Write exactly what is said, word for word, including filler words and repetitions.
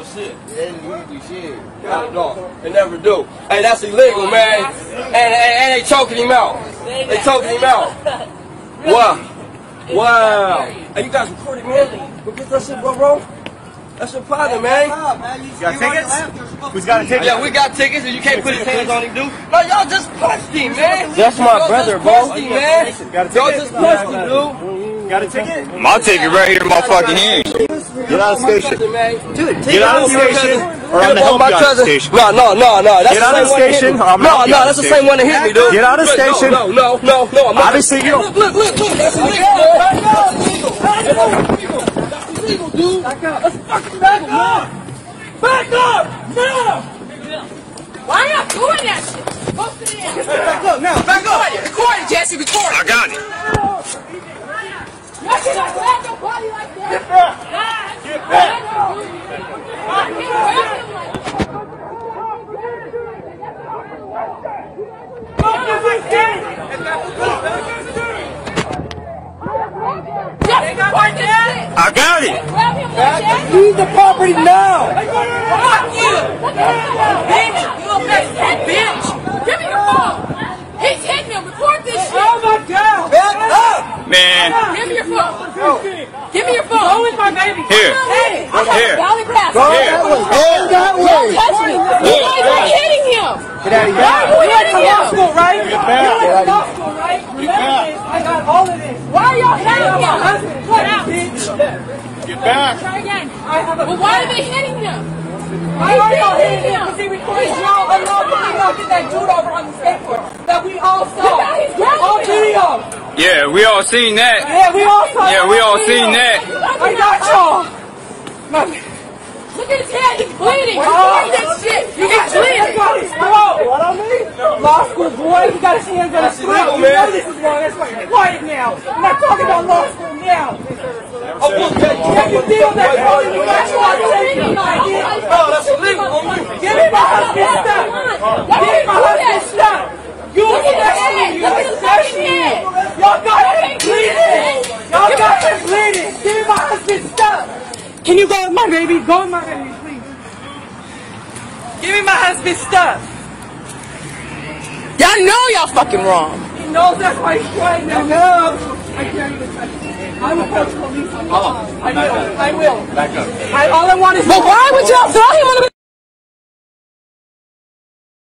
shit. They didn't do shit. No, no, they never do. Hey, that's illegal, man. And, and, and they choking him out. They choking him out. Wow. Wow. Hey, you guys recording, man? Go get that shit, bro, bro. That's your partner, man. You got tickets? Who's got a ticket? Yeah, we got tickets, and you can't put his hands on him, dude. No, y'all just punched him, man. That's my brother, bro. Him, man. Y'all just punched him, dude. Got a ticket? My ticket right here in my fucking hand. Get out of the station. Dude, Get out of the station, or I'm gonna help you out of the station. No, no, no, no. That's Get out of the station, or I'm No, gonna help you no, out that's of the the same one that hit me, dude. Get out of the station. No, no, no, no, I'm not. Obviously, you don't. Look, look, look, that's illegal. That's illegal. That's illegal, dude. Back up. That's fucking back up. Back up. No. Why are y'all doing that shit? Post it in. Back up now. Back up. Record it, Jesse. Record it. I got it. Y'all should not grab your body like that. Get back. Get back. I got it. Leave the property now. Fuck you. Bitch. You a bitch. Bitch. Give me your phone. He's hitting him. Record this shit. Oh my God. Back up. Man. Give me your phone. Give me your phone. Go with my baby. Here. Hey, I got Here. a valley pass. Go that way. Go that way. Don't touch me. You guys are hitting him. Get out of here. Why are you hitting him? School, right? Get back. Law school, right? Remember, I got all of this. Why are y'all hitting him? Get out, bitch. Get back. Try again. Well, why are they hitting him? Why are y'all hitting him? Because he recorded y'all unlawfully knocking that dude over on the skateboard that we all saw. On video. Yeah, we all seen that. Yeah, we all saw Yeah, we all seen that. I got y'all. Look at his head. He's bleeding. Record that shit. He's bleeding. What I mean? Law school boy, he got his hands on his throat. You know this is wrong. That's why you're quiet now. I'm not talking about law school now. Oh, yeah, you feel that? Oh, you got your taking my idea. Oh, that's illegal. Give me my husband's stuff. Give me my husband's stuff. You arrested me. You arrested me. Y'all got him bleeding. Y'all got him bleeding. Give me my husband's stuff. Can you go with my baby? Go with my baby, please. Give me my husband's stuff. Y'all know y'all fucking wrong. He knows that's why he's quiet now. No. I can't even touch him. I will call the police. I will. I will. Back up. I, all I want is. But why would y'all throw him on the